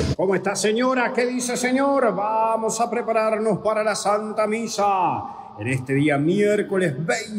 ¿Cómo está, señora? ¿Qué dice, señor? Vamos a prepararnos para la Santa Misa. En este día miércoles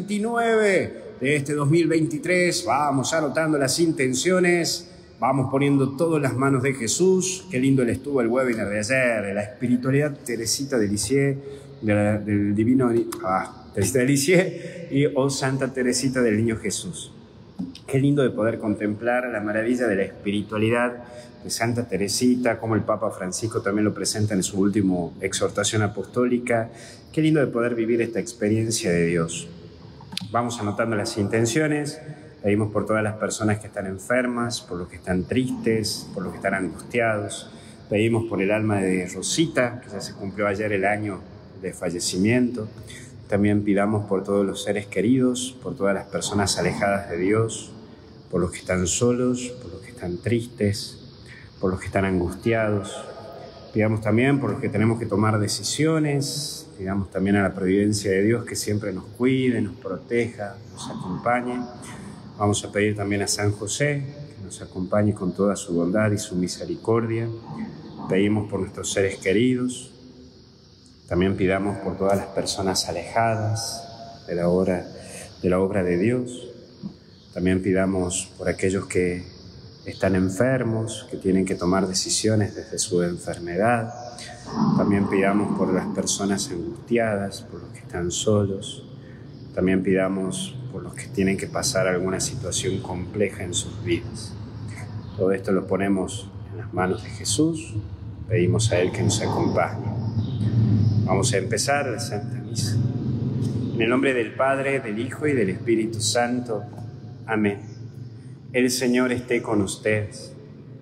29 de este 2023, vamos anotando las intenciones, vamos poniendo todo en las manos de Jesús. Qué lindo le estuvo el webinar de ayer, de la espiritualidad Teresita de Lisieux, del divino Teresita de Lisieux y Santa Teresita del Niño Jesús. Qué lindo de poder contemplar la maravilla de la espiritualidad de Santa Teresita, como el Papa Francisco también lo presenta en su última exhortación apostólica. Qué lindo de poder vivir esta experiencia de Dios. Vamos anotando las intenciones, pedimos por todas las personas que están enfermas, por los que están tristes, por los que están angustiados. Pedimos por el alma de Rosita, que ya se cumplió ayer el año de fallecimiento. También pidamos por todos los seres queridos, por todas las personas alejadas de Dios, por los que están solos, por los que están tristes, por los que están angustiados. Pidamos también por los que tenemos que tomar decisiones. Pidamos también a la providencia de Dios que siempre nos cuide, nos proteja, nos acompañe. Vamos a pedir también a San José que nos acompañe con toda su bondad y su misericordia. Pedimos por nuestros seres queridos. También pidamos por todas las personas alejadas de la obra de Dios. También pidamos por aquellos que están enfermos, que tienen que tomar decisiones desde su enfermedad. También pidamos por las personas angustiadas, por los que están solos. También pidamos por los que tienen que pasar alguna situación compleja en sus vidas. Todo esto lo ponemos en las manos de Jesús. Pedimos a Él que nos acompañe. Vamos a empezar la Santa Misa. En el nombre del Padre, del Hijo y del Espíritu Santo. Amén. El Señor esté con ustedes.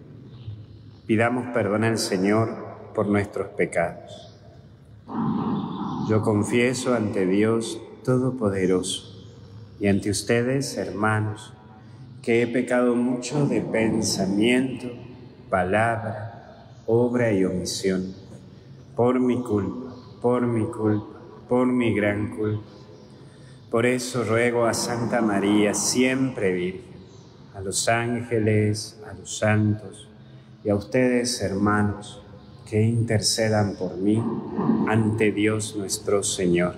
Pidamos perdón al Señor por nuestros pecados. Yo confieso ante Dios Todopoderoso y ante ustedes, hermanos, que he pecado mucho de pensamiento, palabra, obra y omisión, por mi culpa, por mi gran culpa. Por eso ruego a Santa María, siempre Virgen, a los ángeles, a los santos y a ustedes, hermanos, que intercedan por mí ante Dios nuestro Señor.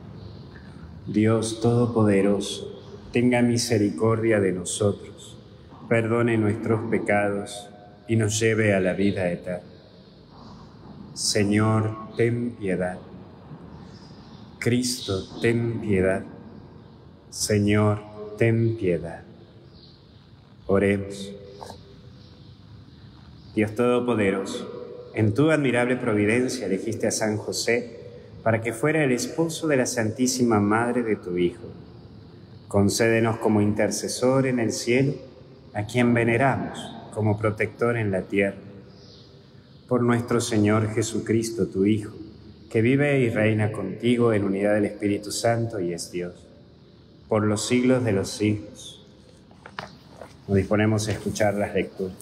Dios Todopoderoso, tenga misericordia de nosotros, perdone nuestros pecados y nos lleve a la vida eterna. Señor, ten piedad. Cristo, ten piedad. Señor, ten piedad. Oremos. Dios Todopoderoso, en tu admirable providencia elegiste a San José para que fuera el esposo de la Santísima Madre de tu Hijo. Concédenos como intercesor en el cielo a quien veneramos como protector en la tierra. Por nuestro Señor Jesucristo, tu Hijo, que vive y reina contigo en unidad del Espíritu Santo y es Dios, por los siglos de los siglos. Nos disponemos a escuchar las lecturas.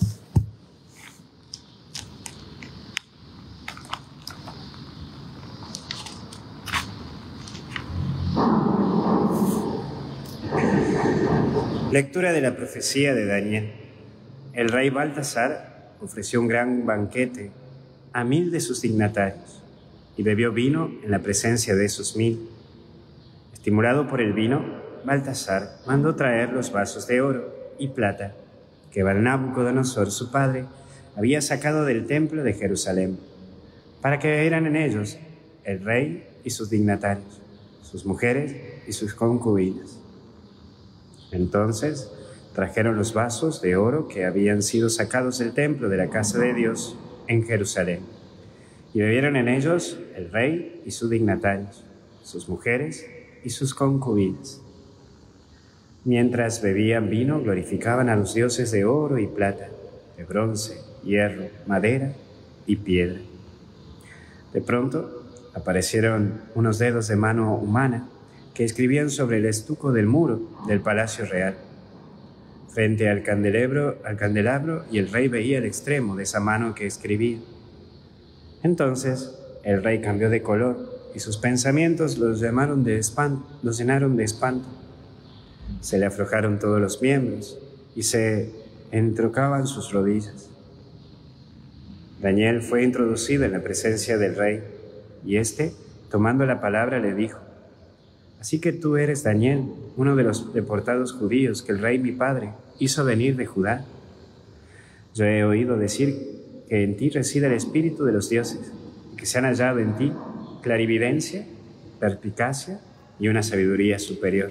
Lectura de la profecía de Daniel. El rey Baltasar ofreció un gran banquete a 1000 de sus dignatarios y bebió vino en la presencia de esos 1000. Estimulado por el vino, Baltasar mandó traer los vasos de oro y plata que Nabucodonosor, su padre, había sacado del templo de Jerusalén, para que bebieran en ellos el rey y sus dignatarios, sus mujeres y sus concubinas. Entonces trajeron los vasos de oro que habían sido sacados del templo de la casa de Dios en Jerusalén, y bebieron en ellos el rey y sus dignatarios, sus mujeres y sus concubinas. Mientras bebían vino, glorificaban a los dioses de oro y plata, de bronce, hierro, madera y piedra. De pronto aparecieron unos dedos de mano humana que escribían sobre el estuco del muro del palacio real. Frente al candelabro, y el rey veía el extremo de esa mano que escribía. Entonces el rey cambió de color y sus pensamientos los llenaron de espanto. Se le aflojaron todos los miembros y se entrocaban sus rodillas. Daniel fue introducido en la presencia del rey, y éste, tomando la palabra, le dijo: «Así que tú eres Daniel, uno de los deportados judíos que el rey mi padre hizo venir de Judá. Yo he oído decir que en ti reside el espíritu de los dioses, y que se han hallado en ti clarividencia, perspicacia y una sabiduría superior.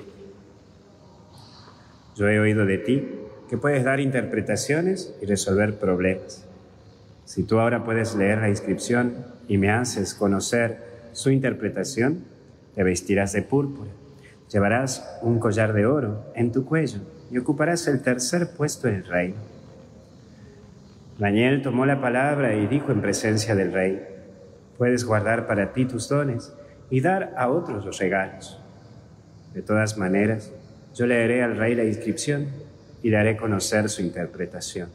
Yo he oído de ti que puedes dar interpretaciones y resolver problemas. Si tú ahora puedes leer la inscripción y me haces conocer su interpretación, te vestirás de púrpura, llevarás un collar de oro en tu cuello y ocuparás el tercer puesto en el reino». Daniel tomó la palabra y dijo en presencia del rey: «Puedes guardar para ti tus dones y dar a otros los regalos. De todas maneras, yo leeré al rey la inscripción y le haré conocer su interpretación.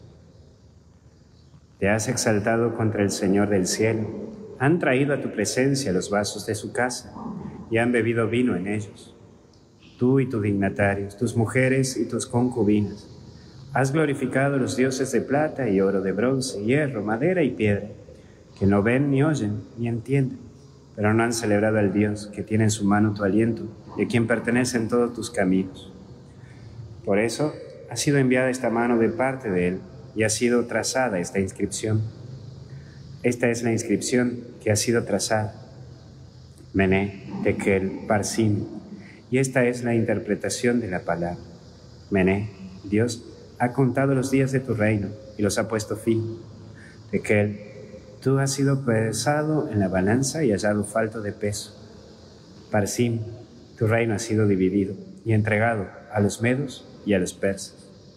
Te has exaltado contra el Señor del cielo. Han traído a tu presencia los vasos de su casa y han bebido vino en ellos. Tú y tus dignatarios, tus mujeres y tus concubinas, has glorificado a los dioses de plata y oro, de bronce, hierro, madera y piedra, que no ven ni oyen ni entienden, pero no han celebrado al Dios que tiene en su mano tu aliento y a quien pertenecen todos tus caminos. Por eso ha sido enviada esta mano de parte de Él y ha sido trazada esta inscripción. Esta es la inscripción que ha sido trazada: Mené, Tekel, Parsim, y esta es la interpretación de la palabra. Mené, Dios ha contado los días de tu reino y los ha puesto fin. Tekel, tú has sido pesado en la balanza y hallado falto de peso. Parsim, tu reino ha sido dividido y entregado a los medos y a los persas».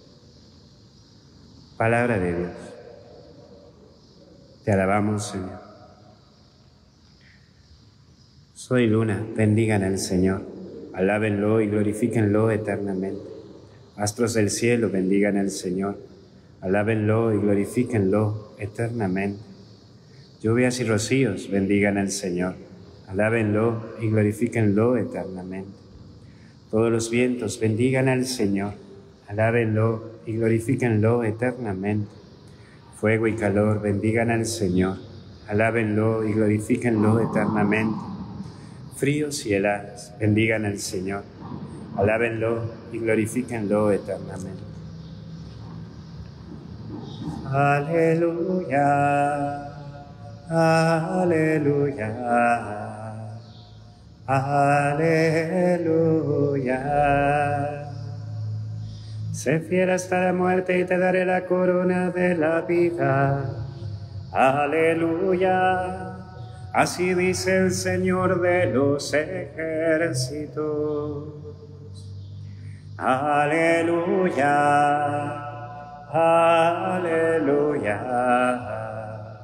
Palabra de Dios. Te alabamos, Señor. Sol y luna, bendigan al Señor. Alábenlo y glorifíquenlo eternamente. Astros del cielo, bendigan al Señor. Alábenlo y glorifíquenlo eternamente. Lluvias y rocíos, bendigan al Señor. Alábenlo y glorifíquenlo eternamente. Todos los vientos, bendigan al Señor. Alábenlo y glorifíquenlo eternamente. Fuego y calor, bendigan al Señor. Alábenlo y glorifíquenlo eternamente. Fríos y heladas, bendigan al Señor. Alábenlo y glorifíquenlo eternamente. Aleluya, aleluya, aleluya. Sé fiel hasta la muerte y te daré la corona de la vida. Aleluya. Así dice el Señor de los ejércitos. Aleluya. Aleluya.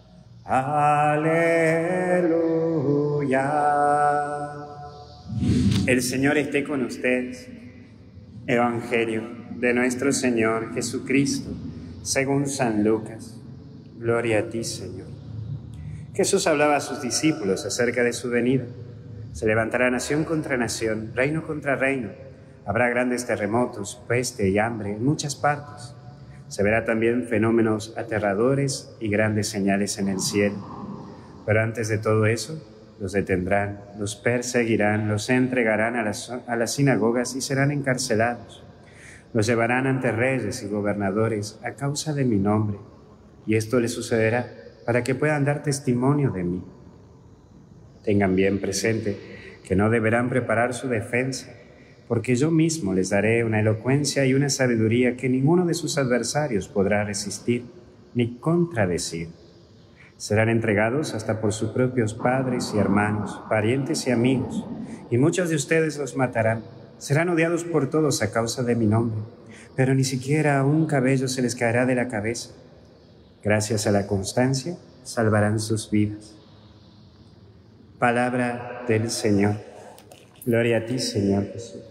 Aleluya. El Señor esté con ustedes. Evangelio de nuestro Señor Jesucristo, según San Lucas. Gloria a ti, Señor. Jesús hablaba a sus discípulos acerca de su venida. Se levantará nación contra nación, reino contra reino. Habrá grandes terremotos, peste y hambre en muchas partes. Se verá también fenómenos aterradores y grandes señales en el cielo. Pero antes de todo eso, los detendrán, los perseguirán, los entregarán a las sinagogas y serán encarcelados. Los llevarán ante reyes y gobernadores a causa de mi nombre. Y esto les sucederá para que puedan dar testimonio de mí. Tengan bien presente que no deberán preparar su defensa, porque yo mismo les daré una elocuencia y una sabiduría que ninguno de sus adversarios podrá resistir ni contradecir. Serán entregados hasta por sus propios padres y hermanos, parientes y amigos, y muchos de ustedes los matarán. Serán odiados por todos a causa de mi nombre, pero ni siquiera un cabello se les caerá de la cabeza. Gracias a la constancia, salvarán sus vidas. Palabra del Señor. Gloria a ti, Señor Jesús.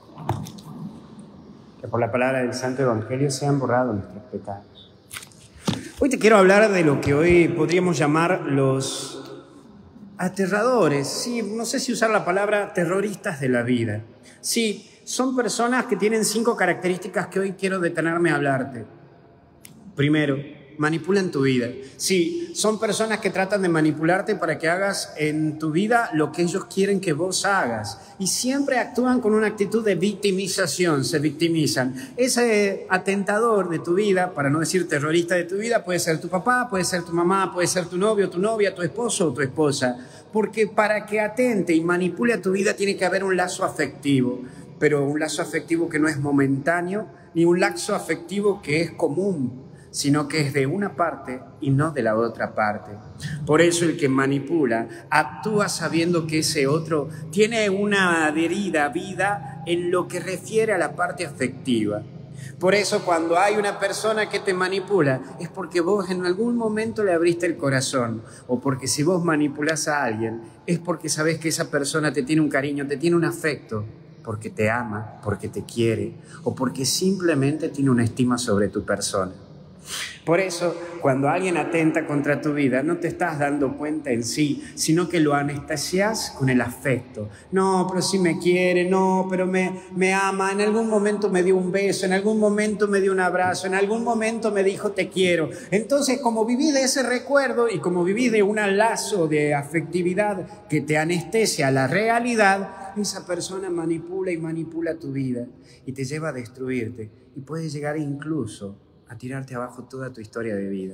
Que por la palabra del Santo Evangelio sean borrados nuestros pecados. Hoy te quiero hablar de lo que hoy podríamos llamar los aterradores. Sí, no sé si usar la palabra terroristas de la vida. Sí, son personas que tienen 5 características que hoy quiero detenerme a hablarte. Primero, manipulan tu vida. Sí, son personas que tratan de manipularte para que hagas en tu vida lo que ellos quieren que vos hagas. Y siempre actúan con una actitud de victimización, se victimizan. Ese atentador de tu vida, para no decir terrorista de tu vida, puede ser tu papá, puede ser tu mamá, puede ser tu novio, tu novia, tu esposo o tu esposa. Porque para que atente y manipule a tu vida tiene que haber un lazo afectivo. Pero un lazo afectivo que no es momentáneo, ni un lazo afectivo que es común, sino que es de una parte y no de la otra parte. Por eso el que manipula actúa sabiendo que ese otro tiene una adherida vida en lo que refiere a la parte afectiva. Por eso cuando hay una persona que te manipula es porque vos en algún momento le abriste el corazón, o porque si vos manipulás a alguien es porque sabés que esa persona te tiene un cariño, te tiene un afecto, porque te ama, porque te quiere, o porque simplemente tiene una estima sobre tu persona. Por eso, cuando alguien atenta contra tu vida, no te estás dando cuenta en sí, sino que lo anestesias con el afecto. No, pero sí me quiere, no, pero me ama, en algún momento me dio un beso, en algún momento me dio un abrazo, en algún momento me dijo te quiero. Entonces, como viví de ese recuerdo y como viví de un lazo de afectividad que te anestesia la realidad, esa persona manipula y manipula tu vida y te lleva a destruirte y puede llegar incluso a tirarte abajo toda tu historia de vida.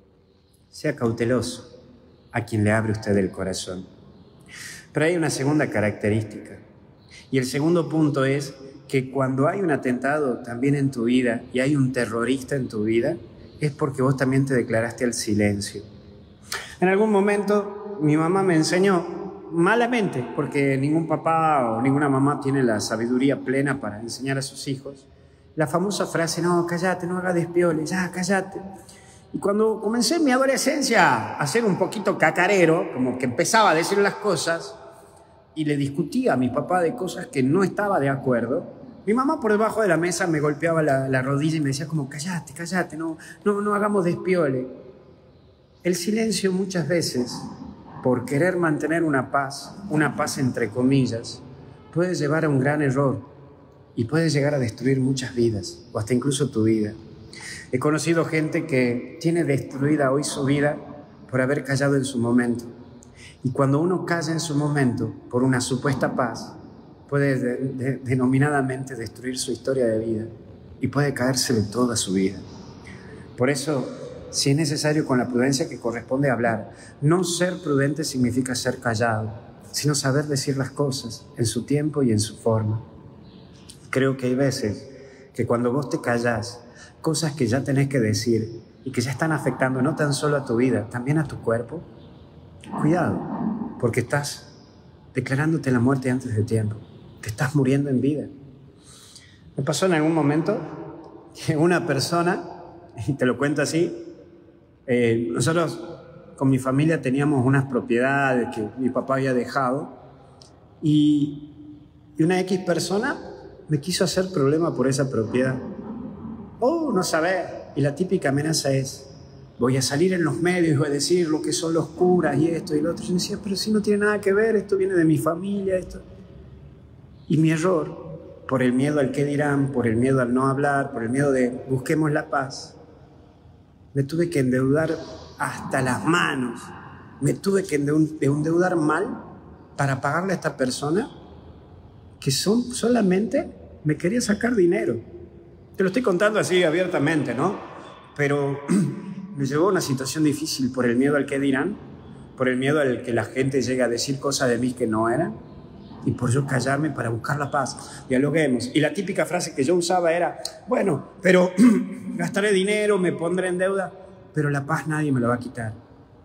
Sea cauteloso a quien le abre usted el corazón. Pero hay una segunda característica. Y el segundo punto es que cuando hay un atentado también en tu vida y hay un terrorista en tu vida, es porque vos también te declaraste al silencio. En algún momento mi mamá me enseñó, malamente, porque ningún papá o ninguna mamá tiene la sabiduría plena para enseñar a sus hijos, la famosa frase, no, cállate, no hagas despiole, ya, cállate. Y cuando comencé en mi adolescencia a ser un poquito cacarero, como que empezaba a decir las cosas y le discutía a mi papá de cosas que no estaba de acuerdo, mi mamá por debajo de la mesa me golpeaba la rodilla y me decía como, cállate, cállate, no hagamos despiole. El silencio muchas veces, por querer mantener una paz entre comillas, puede llevar a un gran error. Y puedes llegar a destruir muchas vidas, o hasta incluso tu vida. He conocido gente que tiene destruida hoy su vida por haber callado en su momento. Y cuando uno calla en su momento por una supuesta paz, puede denominadamente destruir su historia de vida y puede caerse de toda su vida. Por eso, si es necesario con la prudencia que corresponde hablar, no ser prudente significa ser callado, sino saber decir las cosas en su tiempo y en su forma. Creo que hay veces que cuando vos te callás, cosas que ya tenés que decir y que ya están afectando no tan solo a tu vida, también a tu cuerpo, cuidado, porque estás declarándote la muerte antes de tiempo, te estás muriendo en vida. Me pasó en algún momento que una persona, y te lo cuento así, nosotros con mi familia teníamos unas propiedades que mi papá había dejado y una X persona me quiso hacer problema por esa propiedad. Oh, no sabés. Y la típica amenaza es, voy a salir en los medios y voy a decir lo que son los curas y esto y lo otro. Yo decía, pero si no tiene nada que ver, esto viene de mi familia, esto. Y mi error, por el miedo al qué dirán, por el miedo al no hablar, por el miedo de busquemos la paz, me tuve que endeudar hasta las manos. Me tuve que endeudar mal para pagarle a esta persona que solamente me quería sacar dinero. Te lo estoy contando así abiertamente, ¿no? Pero me llevó a una situación difícil por el miedo al qué dirán, por el miedo al que la gente llegue a decir cosas de mí que no eran, y por yo callarme para buscar la paz. Dialoguemos. Y la típica frase que yo usaba era, bueno, pero gastaré dinero, me pondré en deuda, pero la paz nadie me la va a quitar.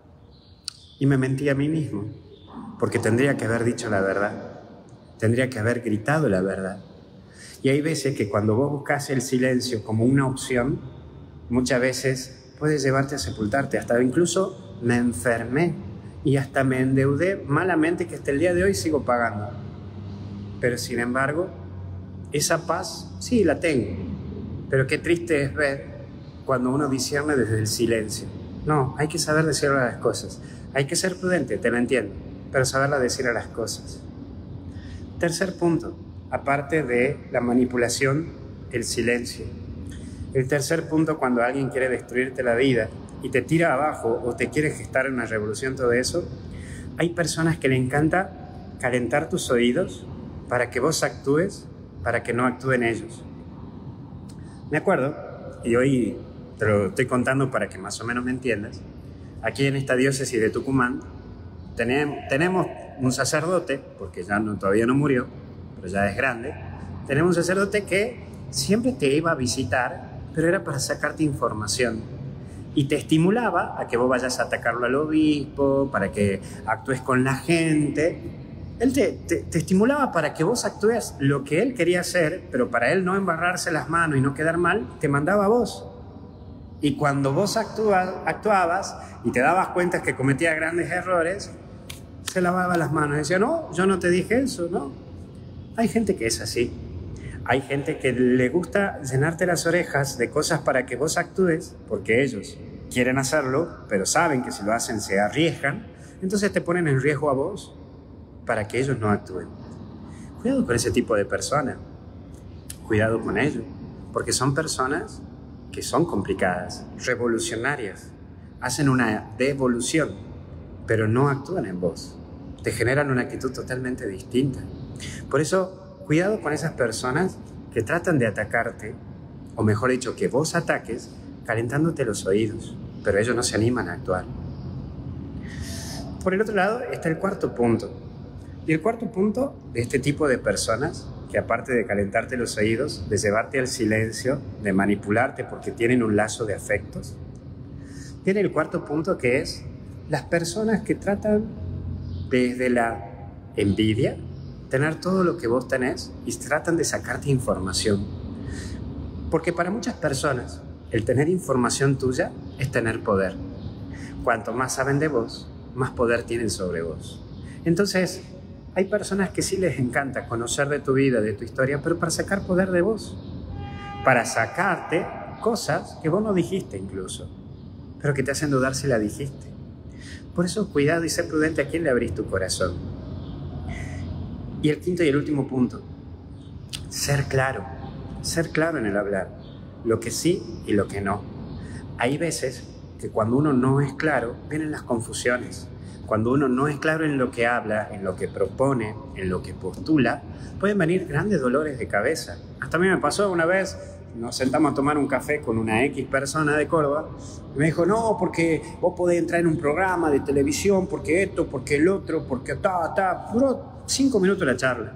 Y me mentí a mí mismo, porque tendría que haber dicho la verdad. Tendría que haber gritado la verdad. Y hay veces que cuando vos buscas el silencio como una opción, muchas veces puedes llevarte a sepultarte. Hasta incluso me enfermé y hasta me endeudé malamente que hasta el día de hoy sigo pagando. Pero sin embargo, esa paz sí la tengo. Pero qué triste es ver cuando uno discierne desde el silencio. No, hay que saber decir las cosas. Hay que ser prudente, te lo entiendo, pero saberla decir a las cosas. Tercer punto, aparte de la manipulación, el silencio. El tercer punto, cuando alguien quiere destruirte la vida, y te tira abajo o te quiere gestar una revolución, todo eso, hay personas que le encanta calentar tus oídos para que vos actúes, para que no actúen ellos. Me acuerdo, y hoy te lo estoy contando para que más o menos me entiendas, aquí en esta diócesis de Tucumán tenemos un sacerdote, porque ya todavía no murió, pero ya es grande, tenemos un sacerdote que siempre te iba a visitar, pero era para sacarte información. Y te estimulaba a que vos vayas a atacarlo al obispo, para que actúes con la gente. Él te estimulaba para que vos actúes lo que él quería hacer, pero para él no embarrarse las manos y no quedar mal, te mandaba a vos. Y cuando vos actuabas y te dabas cuenta que cometías grandes errores, se lavaba las manos y decía, no, yo no te dije eso, no. Hay gente que es así. Hay gente que le gusta llenarte las orejas de cosas para que vos actúes, porque ellos quieren hacerlo, pero saben que si lo hacen se arriesgan, entonces te ponen en riesgo a vos para que ellos no actúen. Cuidado con ese tipo de personas. Cuidado con ellos, porque son personas que son complicadas, revolucionarias, hacen una devolución, pero no actúan en vos. Te generan una actitud totalmente distinta. Por eso, cuidado con esas personas que tratan de atacarte, o mejor dicho, que vos ataques, calentándote los oídos, pero ellos no se animan a actuar. Por el otro lado está el cuarto punto. Y el cuarto punto de este tipo de personas, que aparte de calentarte los oídos, de llevarte al silencio, de manipularte porque tienen un lazo de afectos, tiene el cuarto punto, que es las personas que tratan desde la envidia, tener todo lo que vos tenés y tratan de sacarte información. Porque para muchas personas, el tener información tuya es tener poder. Cuanto más saben de vos, más poder tienen sobre vos. Entonces, hay personas que sí les encanta conocer de tu vida, de tu historia, pero para sacar poder de vos. Para sacarte cosas que vos no dijiste incluso, pero que te hacen dudar si la dijiste. Por eso, cuidado y sé prudente a quién le abrís tu corazón. Y el quinto y el último punto, ser claro en el hablar, lo que sí y lo que no. Hay veces que cuando uno no es claro, vienen las confusiones. Cuando uno no es claro en lo que habla, en lo que propone, en lo que postula, pueden venir grandes dolores de cabeza. Hasta a mí me pasó una vez, nos sentamos a tomar un café con una X persona de Córdoba, y me dijo, no, porque vos podés entrar en un programa de televisión, porque esto, porque el otro, porque duró 5 minutos la charla.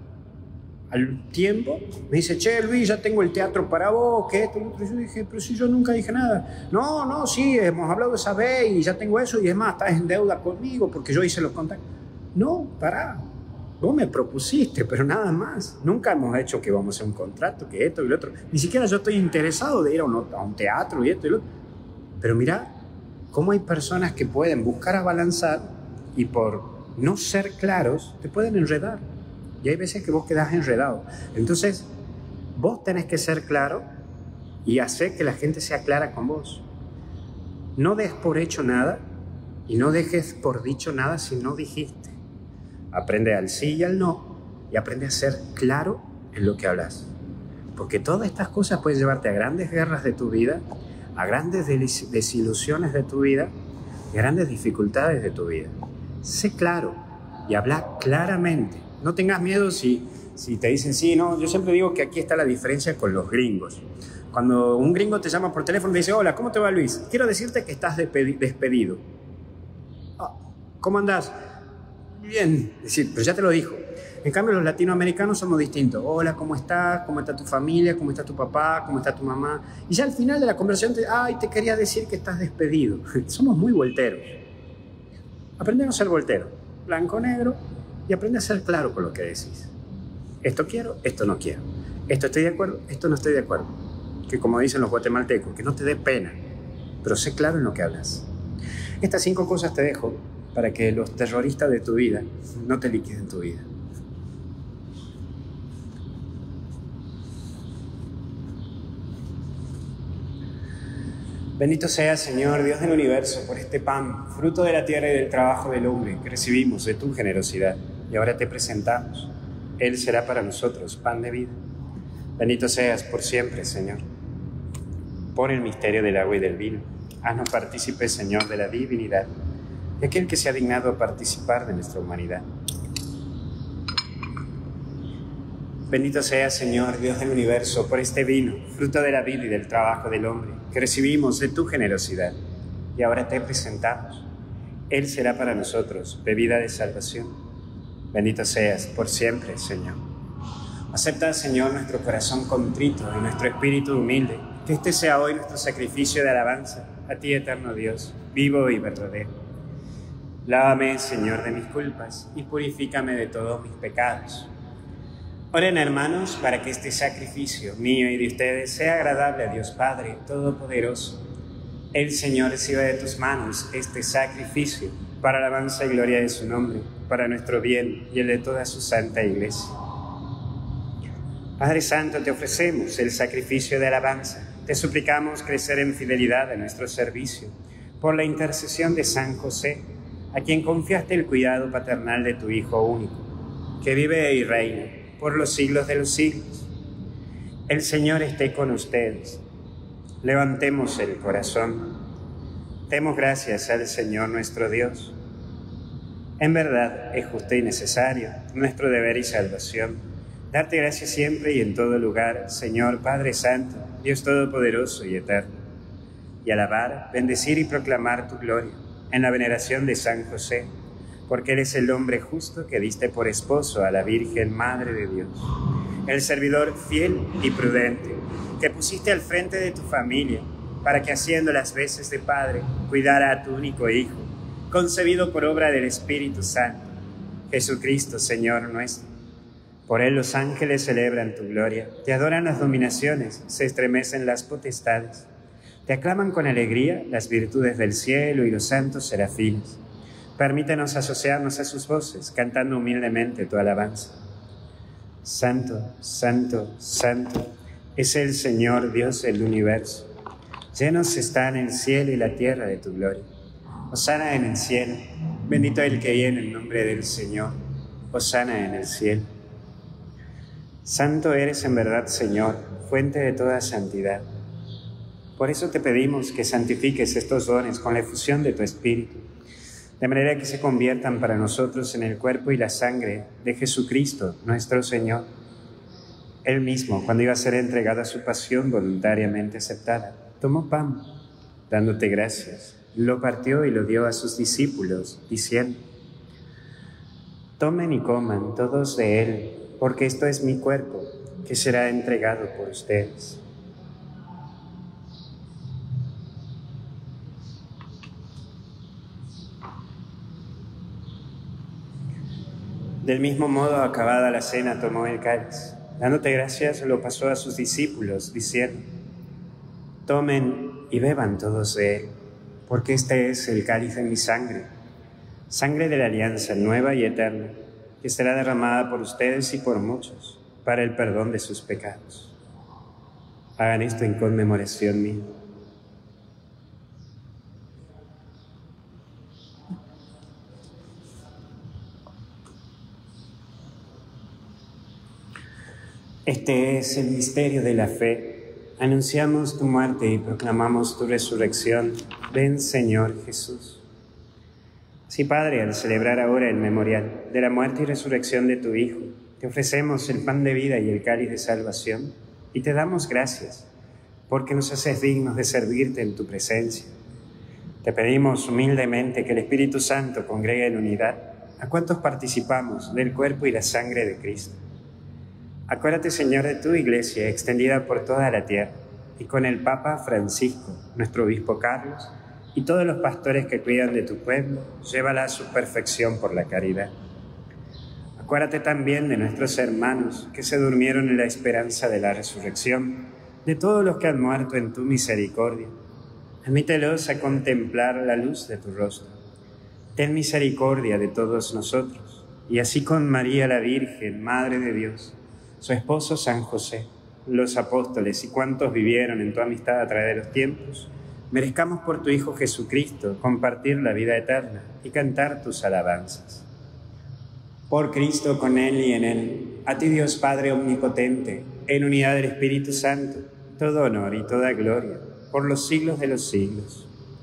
Al tiempo me dice, che Luis, ya tengo el teatro para vos, que esto y lo otro. Yo dije, pero si yo nunca dije nada. No, sí, hemos hablado esa vez y ya tengo eso, y es más, estás en deuda conmigo porque yo hice los contactos. No, pará, vos me propusiste, pero nada más. Nunca hemos hecho que vamos a hacer un contrato, que esto y lo otro. Ni siquiera yo estoy interesado de ir a un teatro y esto y lo otro. Pero mirá cómo hay personas que pueden buscar abalanzar y por no ser claros te pueden enredar. Y hay veces que vos quedás enredado. Entonces, vos tenés que ser claro y hacer que la gente sea clara con vos. No des por hecho nada y no dejes por dicho nada si no dijiste. Aprende al sí y al no y aprende a ser claro en lo que hablas. Porque todas estas cosas pueden llevarte a grandes guerras de tu vida, a grandes desilusiones de tu vida y a grandes dificultades de tu vida. Sé claro y habla claramente. No tengas miedo si te dicen sí, no. Yo siempre digo que aquí está la diferencia con los gringos. Cuando un gringo te llama por teléfono y te dice, hola, ¿cómo te va Luis? Quiero decirte que estás despedido. ¿Cómo andás? Bien. Decir, pero ya te lo dijo. En cambio, los latinoamericanos somos distintos. Hola, ¿cómo estás? ¿Cómo está tu familia? ¿Cómo está tu papá? ¿Cómo está tu mamá? Y ya al final de la conversación te quería decir que estás despedido. Somos muy volteros. Aprende a no ser voltero. Blanco, negro. Y aprende a ser claro con lo que decís. Esto quiero, esto no quiero. Esto estoy de acuerdo, esto no estoy de acuerdo. Que como dicen los guatemaltecos, que no te dé pena, pero sé claro en lo que hablas. Estas 5 cosas te dejo para que los terroristas de tu vida no te liquiden tu vida. Bendito sea, Señor, Dios del universo, por este pan, fruto de la tierra y del trabajo del hombre, que recibimos de tu generosidad. Y ahora te presentamos. Él será para nosotros pan de vida. Bendito seas por siempre, Señor, por el misterio del agua y del vino. Haznos partícipes, Señor, de la divinidad de aquel que se ha dignado a participar de nuestra humanidad. Bendito sea, Señor, Dios del universo, por este vino, fruto de la vida y del trabajo del hombre, que recibimos de tu generosidad. Y ahora te presentamos. Él será para nosotros bebida de salvación. Bendito seas por siempre, Señor. Acepta, Señor, nuestro corazón contrito y nuestro espíritu humilde, que este sea hoy nuestro sacrificio de alabanza a ti, eterno Dios, vivo y verdadero. Lávame, Señor, de mis culpas y purifícame de todos mis pecados. Oren, hermanos, para que este sacrificio mío y de ustedes sea agradable a Dios Padre Todopoderoso. El Señor reciba de tus manos este sacrificio para alabanza y gloria de su nombre, para nuestro bien y el de toda su santa Iglesia. Padre Santo, te ofrecemos el sacrificio de alabanza. Te suplicamos crecer en fidelidad a nuestro servicio, por la intercesión de San José, a quien confiaste el cuidado paternal de tu Hijo único, que vive y reina por los siglos de los siglos. El Señor esté con ustedes. Levantemos el corazón. Demos gracias al Señor nuestro Dios. En verdad es justo y necesario, nuestro deber y salvación, darte gracias siempre y en todo lugar, Señor Padre Santo, Dios Todopoderoso y Eterno, y alabar, bendecir y proclamar tu gloria en la veneración de San José, porque Él es el hombre justo que diste por esposo a la Virgen Madre de Dios, el servidor fiel y prudente, que pusiste al frente de tu familia, para que haciendo las veces de padre, cuidara a tu único Hijo, concebido por obra del Espíritu Santo, Jesucristo, Señor nuestro. Por Él los ángeles celebran tu gloria, te adoran las dominaciones, se estremecen las potestades, te aclaman con alegría las virtudes del cielo y los santos serafines. Permítenos asociarnos a sus voces, cantando humildemente tu alabanza. Santo, santo, santo, es el Señor Dios del universo. Llenos están el cielo y la tierra de tu gloria. Hosana en el cielo, bendito el que viene en el nombre del Señor. Hosana en el cielo. Santo eres en verdad, Señor, fuente de toda santidad. Por eso te pedimos que santifiques estos dones con la efusión de tu Espíritu, de manera que se conviertan para nosotros en el cuerpo y la sangre de Jesucristo, nuestro Señor. Él mismo, cuando iba a ser entregado a su pasión voluntariamente aceptada, tomó pan, dándote gracias, lo partió y lo dio a sus discípulos, diciendo: tomen y coman todos de él, porque esto es mi cuerpo, que será entregado por ustedes. Del mismo modo, acabada la cena, tomó el cáliz. Dándote gracias, lo pasó a sus discípulos, diciendo: tomen y beban todos de él, porque este es el cáliz de mi sangre, sangre de la alianza nueva y eterna, que será derramada por ustedes y por muchos, para el perdón de sus pecados. Hagan esto en conmemoración mía. Este es el misterio de la fe. Anunciamos tu muerte y proclamamos tu resurrección. Ven, Señor Jesús. Sí, Padre, al celebrar ahora el memorial de la muerte y resurrección de tu Hijo, te ofrecemos el pan de vida y el cáliz de salvación, y te damos gracias, porque nos haces dignos de servirte en tu presencia. Te pedimos humildemente que el Espíritu Santo congregue en unidad a cuantos participamos del cuerpo y la sangre de Cristo. Acuérdate, Señor, de tu Iglesia extendida por toda la tierra, y con el Papa Francisco, nuestro obispo Carlos, y todos los pastores que cuidan de tu pueblo, llévala a su perfección por la caridad. Acuérdate también de nuestros hermanos que se durmieron en la esperanza de la resurrección, de todos los que han muerto en tu misericordia. Admítelos a contemplar la luz de tu rostro. Ten misericordia de todos nosotros, y así con María la Virgen, Madre de Dios, su esposo San José, los apóstoles y cuantos vivieron en tu amistad a través de los tiempos, merezcamos por tu Hijo Jesucristo compartir la vida eterna y cantar tus alabanzas. Por Cristo, con Él y en Él, a ti Dios Padre omnipotente, en unidad del Espíritu Santo, todo honor y toda gloria, por los siglos de los siglos.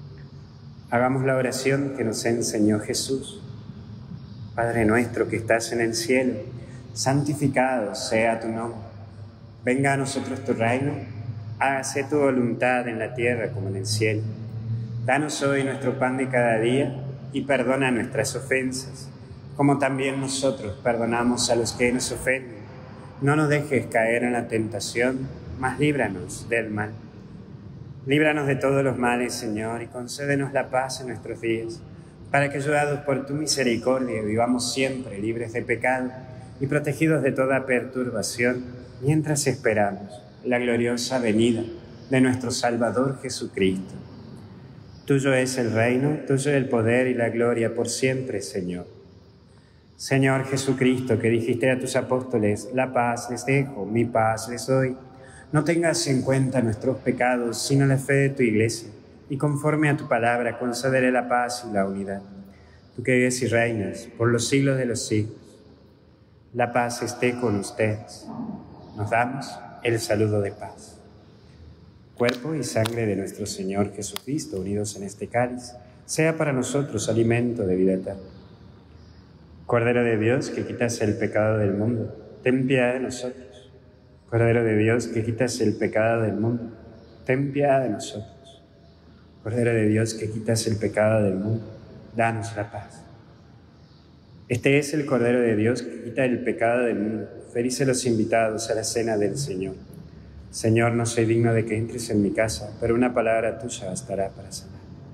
Hagamos la oración que nos enseñó Jesús. Padre nuestro que estás en el cielo, santificado sea tu nombre. Venga a nosotros tu reino, hágase tu voluntad en la tierra como en el cielo. Danos hoy nuestro pan de cada día y perdona nuestras ofensas, como también nosotros perdonamos a los que nos ofenden. No nos dejes caer en la tentación, mas líbranos del mal. Líbranos de todos los males, Señor, y concédenos la paz en nuestros días, para que, ayudados por tu misericordia, vivamos siempre libres de pecado y protegidos de toda perturbación, mientras esperamos la gloriosa venida de nuestro Salvador Jesucristo. Tuyo es el reino, tuyo el poder y la gloria por siempre, Señor. Señor Jesucristo, que dijiste a tus apóstoles, la paz les dejo, mi paz les doy. No tengas en cuenta nuestros pecados, sino la fe de tu Iglesia, y conforme a tu palabra concederé la paz y la unidad. Tú que vives y reinas por los siglos de los siglos, la paz esté con ustedes. Nos damos el saludo de paz. Cuerpo y sangre de nuestro Señor Jesucristo, unidos en este cáliz, sea para nosotros alimento de vida eterna. Cordero de Dios, que quitas el pecado del mundo, ten piedad de nosotros. Cordero de Dios, que quitas el pecado del mundo, ten piedad de nosotros. Cordero de Dios, que quitas el pecado del mundo, danos la paz. Este es el Cordero de Dios que quita el pecado del mundo. Felices los invitados a la cena del Señor. Señor, no soy digno de que entres en mi casa, pero una palabra tuya bastará para sanar.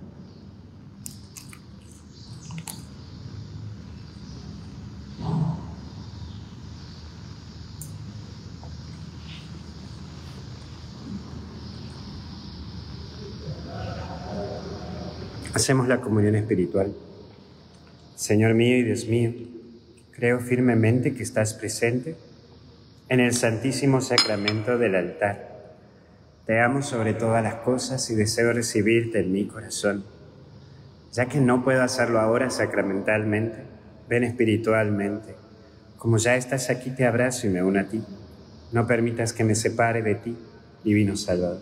Hacemos la comunión espiritual. Señor mío y Dios mío, creo firmemente que estás presente en el Santísimo Sacramento del altar. Te amo sobre todas las cosas y deseo recibirte en mi corazón. Ya que no puedo hacerlo ahora sacramentalmente, ven espiritualmente. Como ya estás aquí, te abrazo y me uno a ti. No permitas que me separe de ti, divino Salvador.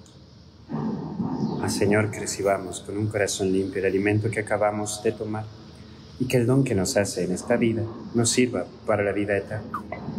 Señor, que recibamos con un corazón limpio el alimento que acabamos de tomar y que el don que nos hace en esta vida nos sirva para la vida eterna.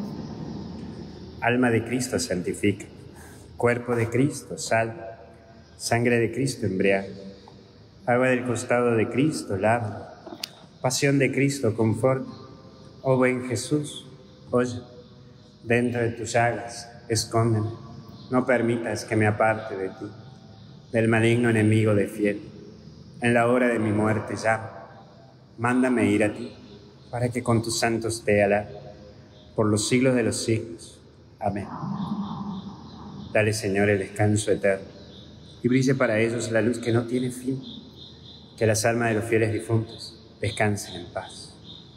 Alma de Cristo santifica, cuerpo de Cristo salva, sangre de Cristo embriaga, agua del costado de Cristo lava, pasión de Cristo conforta. Oh buen Jesús, oye, dentro de tus llagas escóndeme, no permitas que me aparte de ti, del maligno enemigo de fiel. En la hora de mi muerte llama, mándame ir a ti, para que con tus santos te alabe, por los siglos de los siglos. Amén. Dale, Señor, el descanso eterno, y brille para ellos la luz que no tiene fin, que las almas de los fieles difuntos descansen en paz.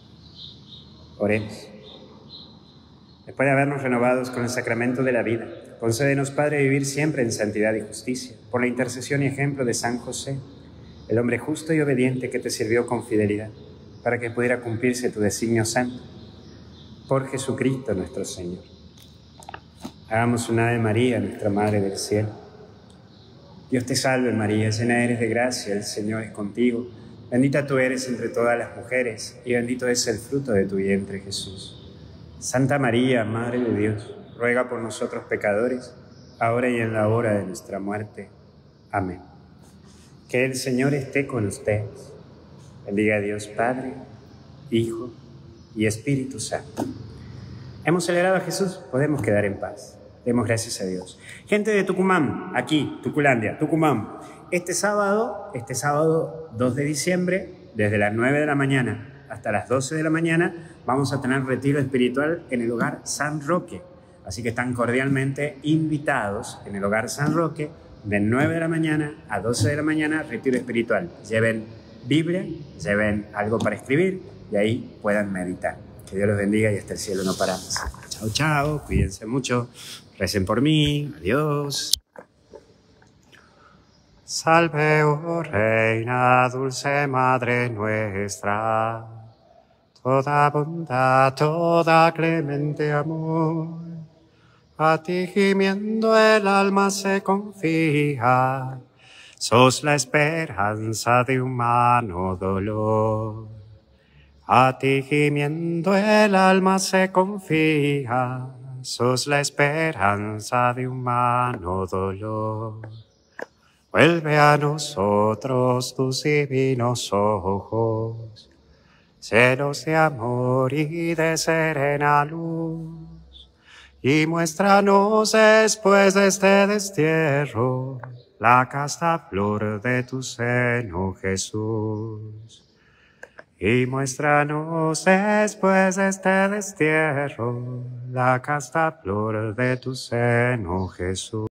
Oremos. Después de habernos renovados con el sacramento de la vida, concédenos, Padre, vivir siempre en santidad y justicia, por la intercesión y ejemplo de San José, el hombre justo y obediente que te sirvió con fidelidad, para que pudiera cumplirse tu designio santo. Por Jesucristo nuestro Señor. Hagamos una Ave María, nuestra Madre del Cielo. Dios te salve, María, llena eres de gracia, el Señor es contigo. Bendita tú eres entre todas las mujeres, y bendito es el fruto de tu vientre, Jesús. Santa María, Madre de Dios, ruega por nosotros pecadores, ahora y en la hora de nuestra muerte. Amén. Que el Señor esté con ustedes. Bendiga a Dios Padre, Hijo y Espíritu Santo. Hemos celebrado a Jesús, podemos quedar en paz. Demos gracias a Dios. Gente de Tucumán, aquí, Tuculandia, Tucumán. Este sábado 2 de diciembre, desde las 9 de la mañana hasta las 12 de la mañana, vamos a tener retiro espiritual en el Hogar San Roque. Así que están cordialmente invitados en el Hogar San Roque, de 9 de la mañana a 12 de la mañana, retiro espiritual. Lleven Biblia, lleven algo para escribir y ahí puedan meditar. Que Dios los bendiga y hasta el cielo no paramos. Chao, chao, cuídense mucho, recen por mí, adiós. Salve, oh Reina, dulce Madre nuestra, toda bondad, toda clemente amor, a ti gimiendo el alma se confía, sos la esperanza de humano dolor. A ti gimiendo el alma se confía, sos la esperanza de humano dolor. Vuelve a nosotros tus divinos ojos, celos de amor y de serena luz, y muéstranos después de este destierro la casta flor de tu seno, Jesús. Y muéstranos después de este destierro la casta flor de tu seno, Jesús.